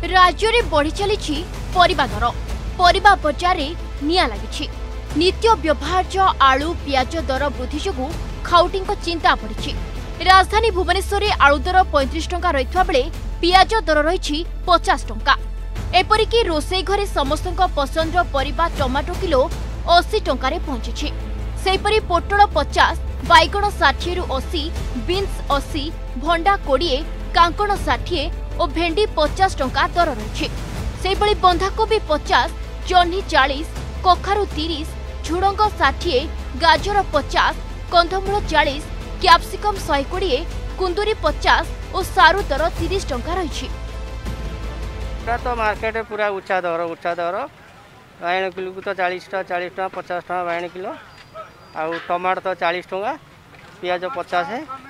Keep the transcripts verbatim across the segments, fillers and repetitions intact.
राज्य में बढ़ी चली परिबा दर परिबा बजार निया लगी नित्य व्यवहार्य आलू पियाज दर वृद्धि जो खाउटी चिंता बढ़ी। राजधानी भुवनेश्वर में आलू दर पैंतीस टंका रही बेले पियाज दर रही पचास टंका। एपरिकी रोसई घरे समस्त पसंदर परिबा टमाटो किलो अशी टंकार पहुंची। सेपरी पोटल पचास बैगण षाठी रु अशी बीन्स अशी भंडा कोड़े कांकण षाठी और भेंडी पचास टंका दर रही। बंधाकोबी पचास जह्नी चालीस कखारु तीस झुड़ंग षाठी गाजर पचास कंधमूल चालीस कैप्सिकम शहे कोड़े कुंदुरी पचास और सारू दर तीस टंका रही। तो मार्केट पूरा उच्चा दर उच्चा दर बाइण किलो को तो चालीस टाँह चालीस टाँह पचास टाँह बाइण किलो आउ टमाटो तो चालीस टंका पियाज पचास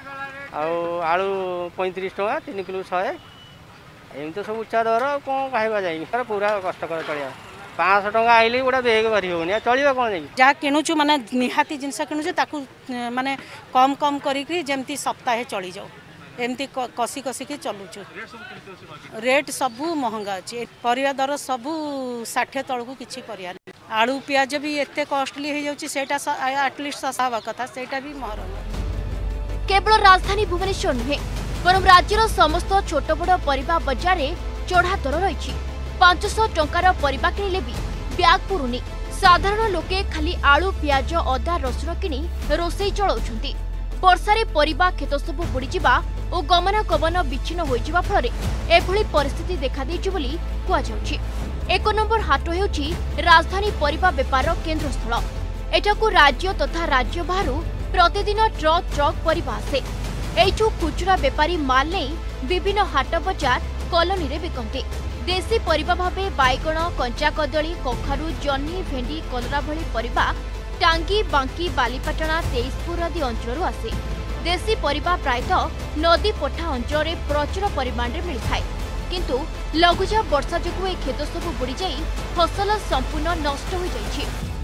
आउ आलू पैंतीस टंका तीन किलो शहे एम तो सब उच्चा दर कौन कहवा जाए पूरा कष्टकर चलिया पाँच टंका आइले गोटे बेग भरी होनी चलिए कौन जाए जहाँ किणुचु माने निहाती जिनस किणुचु ताकू माने कम कम करी जेमती सप्ताहे चली जाऊ एमती कसी कसिकी चलुचु। रेट सबू महंगा अच्छे परिया दर सबू षाठे तलू किसी परिया आलू पियाज भी एते कॉस्टली हो जाऊँ एटलिस्ट सस्ता हवा कथा सेटा भी महंगा। केवल राजधानी भुवनेश्वर नुहे बरं राज्यर समस्त छोट बड़ परिबा बजार चढ़ा दर रही। पांच सौ टंकार परिबा किଣିले भी ब्याग पुरुनी। साधारण लोके खाली आलू पियाज अदा रसुण किणी रोसई चलाउछंती। वर्षारे परिबा खेत सब बुड़ीजिबा और गमनागमन विच्छिन्न होइजिबा फଳରେ एभଳି परिस्थिति देखा देइछि बोली कुआ जाउछि। एक नंबर हाट हेउछि राजधानी परिबा बेपार केन्द्रस्थल। एठाकु राज्य तथा राज्य बाहरु प्रतिदिन ट्रक ट्रक परिबा आसे। एठु खुचरा बेपारी माल नहीं विभिन्न हाट बजार कॉलोनी रे बिकंती। देशी परिबा भाबे बैगण कंचा कदली कखारु जह्नी भेंडी कलरा भली परिबा टांगी बांकी बालीपाटना तेईसपुर आदि अंचल आसे। देशी परिबा प्रायतः नदी पठा अंचल प्रचुर परिमाण में मिलता है किंतु लघुचाप वर्षा जो खेत सब बुड़ी जाई फसल संपूर्ण नष्ट हो जाइछि।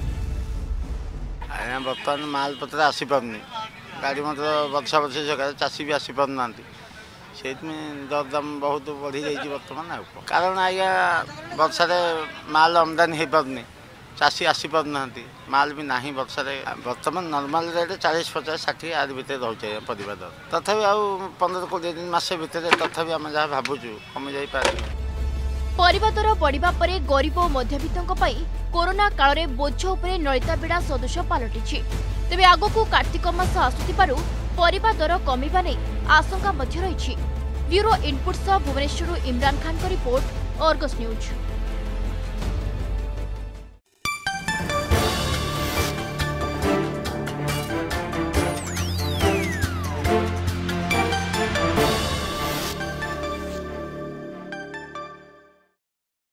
बर्तमान माल पत्र आसी पारनी गाड़ी मतलब वर्षा वर्षा सकाशे चाषी भी आसी पारना से दरदाम बहुत बढ़ी जाइए बर्तमान कारण आज्ञा वर्षा माल आमदानी हो पारनी चाषी आसी पारना माल भी ना वर्षा बर्तमान नॉर्मल रेट चालीस पचास षाठी आदि भितर रोचे परिबा दर तथापि आउ पंद्रह कोड़े दिन मसे भितर तथापि आम जहाँ भावुँ कमी जापे। परिबा दर बढ़िबा परे गरीब और मध्यवित्तों पई कोरोना काल रे बोझ उपरे नलिता बिड़ा सदृश पलटिछि। तेबे आगकू कार्तिक मास आसुथिबारु परिबा दर कमिबा नै आशंका मध्य रहिछि। ब्यूरो इनपुट सह भुवनेश्वर इमरान खान को रिपोर्ट, अर्गस न्यूज।